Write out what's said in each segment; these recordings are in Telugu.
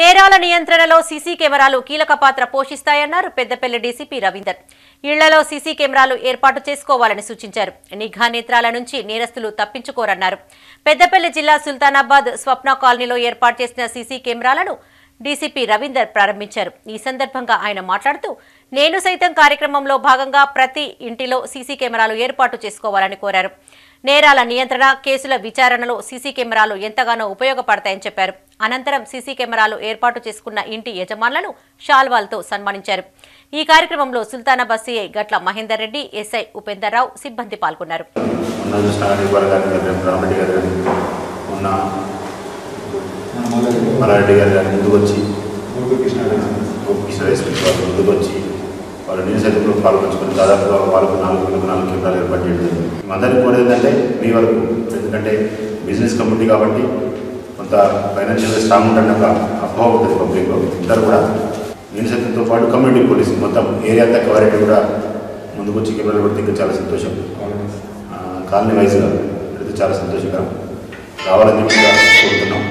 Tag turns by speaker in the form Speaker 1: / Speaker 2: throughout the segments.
Speaker 1: నేరాల నియంత్రణలో సీసీ కెమెరాలు కీలక పాత్ర పోషిస్తాయన్నారు పెద్దపల్లి డీసీపీ రవీందర్. ఇళ్లలో సీసీ కెమెరాలు ఏర్పాటు చేసుకోవాలని సూచించారు. నిఘా నేత్రాల నుంచి నేరస్తులు తప్పించుకోరన్నారు. పెద్దపల్లి జిల్లా సుల్తానాబాద్ స్వప్న కాలనీలో ఏర్పాటు చేసిన సీసీ కెమెరాలను డీసీపీ రవీందర్ ప్రారంభించారు. ఈ సందర్భంగా ఆయన మాట్లాడుతూ నేను సైతం కార్యక్రమంలో భాగంగా ప్రతి ఇంటిలో సీసీ కెమెరాలు ఏర్పాటు చేసుకోవాలని కోరారు. నేరాల నియంత్రణ, కేసుల విచారణలో సీసీ కెమెరాలు ఎంతగానో ఉపయోగపడతాయని చెప్పారు. అనంతరం సీసీ కెమెరాలు ఏర్పాటు చేసుకున్న ఇంటి యజమానులను షాల్వాలతో సన్మానించారు. ఈ కార్యక్రమంలో సుల్తానాబాద్ సీఐ గట్ల మహేందర్ రెడ్డి, ఎస్ఐ ఉపేందర్ రావు సిబ్బంది పాల్గొన్నారు.
Speaker 2: వాళ్ళు నీరు సైతంలో పాల్గొంచుకొని దాదాపుగా వాళ్ళకు 4 కెమెరాలు ఏర్పాటు చేయడం జరిగింది. అందరికీ కూడా ఏంటంటే మీ వరకు, ఎందుకంటే బిజినెస్ కమ్యూనిటీ కాబట్టి కొంత ఫైనాన్షియల్గా స్ట్రాంగ్ ఉండే ఒక అపోహ ఉంటుంది పబ్లిక్లో. అందరూ కూడా నీరు సైతంతో పాటు కమ్యూనిటీ పోలీసింగ్ మొత్తం ఏరియా అంతా కవరేజ్ కూడా ముందుకు వచ్చి కెమెరాలు పెడితే ఇంకా చాలా సంతోషం. కాలనీ వైజ్గా పెడితే చాలా సంతోషకరం. రావాలని కోరుతున్నాం.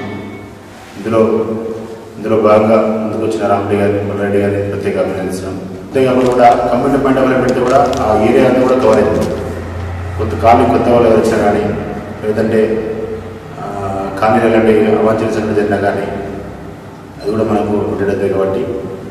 Speaker 2: ఇందులో భాగంగా ముందుకు వచ్చిన రామరెడ్డి గారిని, మల్లారెడ్డి గారిని ప్రత్యేక అభినందిస్తున్నాం. అంతేకాకుండా కూడా కమ్యూనిటీ పాయింట్ ఆఫ్ వ్యూ పెడితే కూడా ఆ ఏరియా అంతా కూడా కవర్ అవుతుంది. కొత్త వాళ్ళు ఎవరు వచ్చినా కానీ, లేదంటే కాలనీలు ఎలాంటి అవాంఛనీయ సంఘటన జరిగినా కానీ అది కూడా మనకు ఉండేది కాబట్టి